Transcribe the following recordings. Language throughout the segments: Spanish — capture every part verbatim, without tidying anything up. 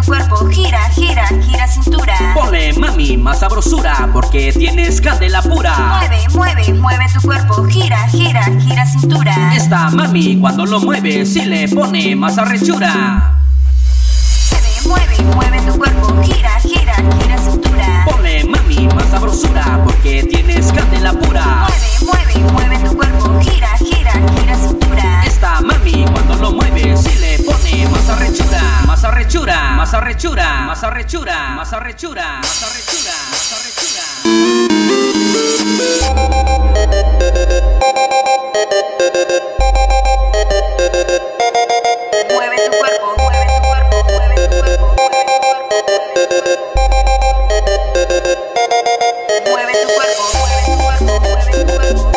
cuerpo, gira, gira, gira cintura. Ponle mami más sabrosura porque tienes candela pura. Mueve, mueve, mueve tu cuerpo, gira, gira, gira cintura. Esta mami cuando lo mueve sí le pone más arrechura. Mueve, mueve, mueve tu cuerpo, gira, gira, gira cintura. Ponle mami más sabrosura porque tienes candela pura. Mueve, mueve, mueve tu cuerpo, gira, gira, gira cintura. Esta mami cuando lo mueve sí le pone más arrechura. Más arrechura, más arrechura, más arrechura, más arrechura, más arrechura, más arrechura. Mueve tu cuerpo, mueve tu cuerpo, mueve tu cuerpo, mueve tu cuerpo, mueve tu cuerpo, mueve tu cuerpo,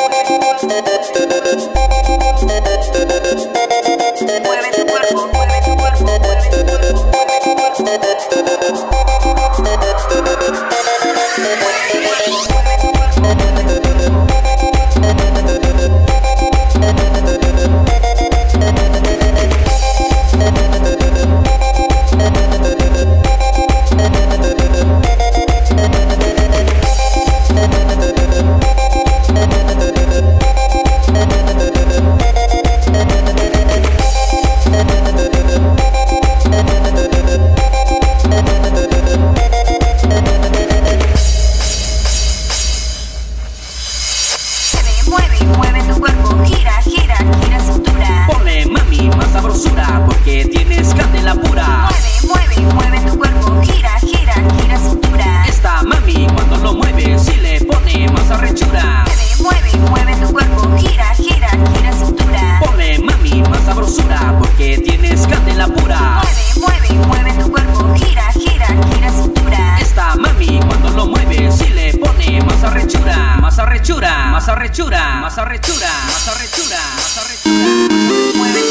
mueve tu cuerpo, mueve tu cuerpo, mueve tu cuerpo, mueve tu cuerpo. Mueve, mueve tu cuerpo, gira, gira, gira cintura. Ponle mami más sabrosura porque tienes candela pura. Mueve, mueve, mueve tu cuerpo, gira, gira, gira cintura. Esta mami cuando lo mueve sí le pone más arrechura. Mueve, mueve, mueve tu cuerpo, gira, gira, gira cintura. Ponle mami más sabrosura porque tienes candela pura. Mueve, mueve, mueve tu cuerpo, gira, gira, gira cintura. Esta mami cuando lo mueve sí le pone más arrechura. Más arrechura, más arrechura, más arrechura, más arrechura, más arrechura. Mueve